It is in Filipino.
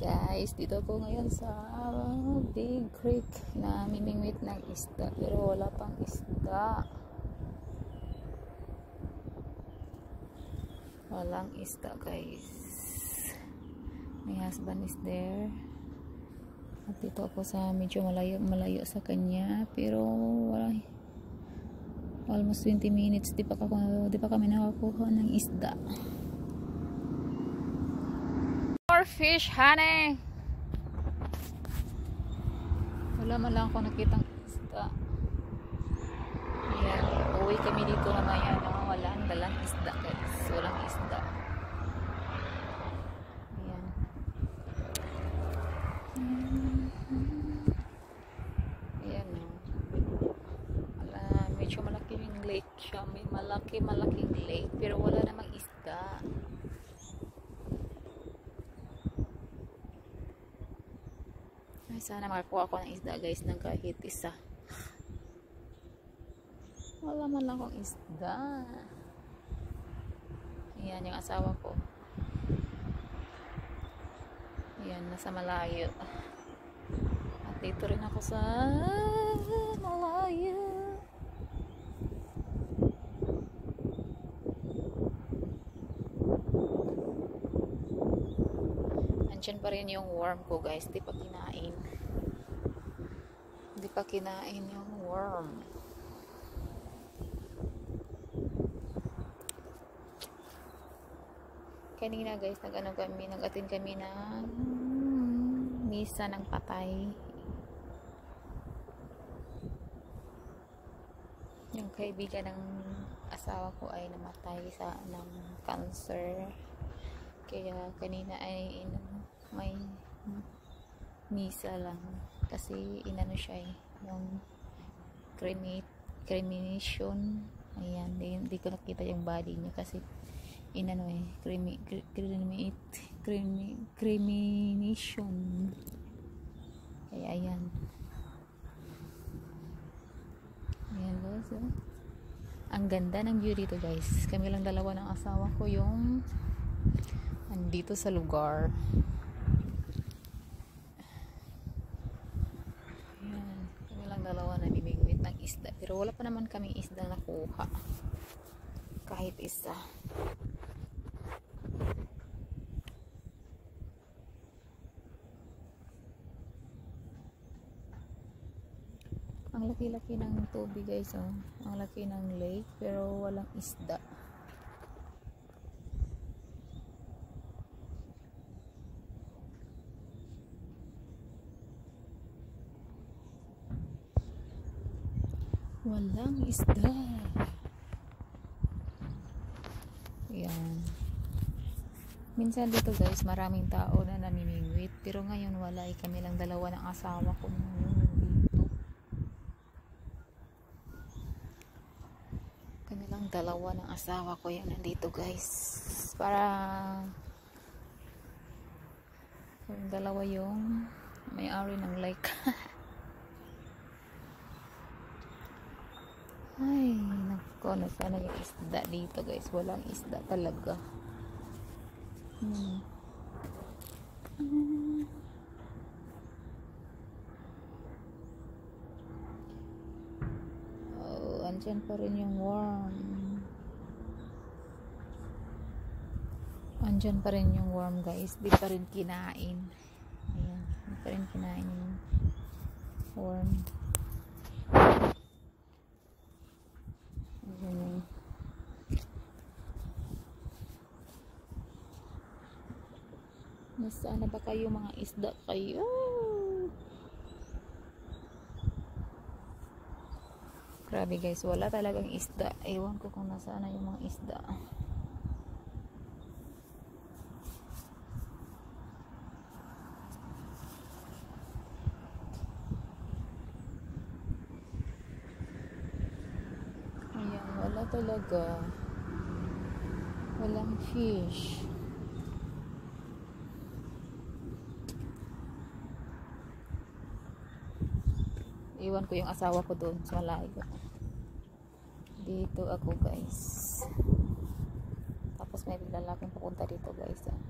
Guys, dito po ngayon sa Big Creek na mimingwit ng isda pero wala pang isda. Walang isda guys. My husband is there. At dito ako sa medyo malayo sa kanya pero wala, almost 20 minutes di pa kami nakakuha ng isda. More fish, honey. Wala man lang ako nakitang isda. Ayan, uwi kami dito mamaya na walang dalang isda guys. Walang isda. Ayan. Ayan o. Wala, medyo malaki yung lake siya. May malaking lake pero wala namang isda. Sana makakuha ako ng isda guys ng kahit isa. Wala man lang akong isda. Ayan yung asawa ko. Ayan, nasa malayo. At dito rin ako sa malayo. Andyan pa rin yung worm ko guys. Di pa kinain. Di pa kinain yung worm. Kanina guys, nag-attend kami ng misa ng patay. Yung kaibigan ng asawa ko ay namatay ng cancer. Kaya kanina ay may misa lang kasi inano siya yung cremation. Ayan, hindi ko nakita yung body niya kasi inano cremation. Kaya ayan guys, ang ganda ng view dito guys. Kami lang dalawa ng asawa ko yung andito sa lugar. Ayan, kami lang dalawa na mimingwit ng isda pero wala pa naman kaming isda nakuha kahit isa. Ang laki-laki ng tubig guys, oh. Ang laki ng lake pero walang isda. Walang isda. Ayan. Minsan dito guys, maraming tao na namimingwit pero ngayon wala, kami lang dalawa ng asawa ko dito. Kami lang dalawa ng asawa ko yung nandito guys. Para kami dalawa yung may-ari ng lake. Ay, nako, sana yung isda dito guys. Walang isda talaga. Oh, andyan pa rin yung worm. Andyan pa rin yung worm guys. Di pa rin kinain. Ayan, di pa rin kinain yung worm. Nasaan na ba kayo mga isda kayo? Grabe guys, wala talagang isda. Ewan ko kung nasaan na yung mga isda. Ayan, wala talaga. Walang fish. Iwan ko yung asawa ko doon sa malayo. Dito ako guys. Tapos may lalaking pupunta dito guys.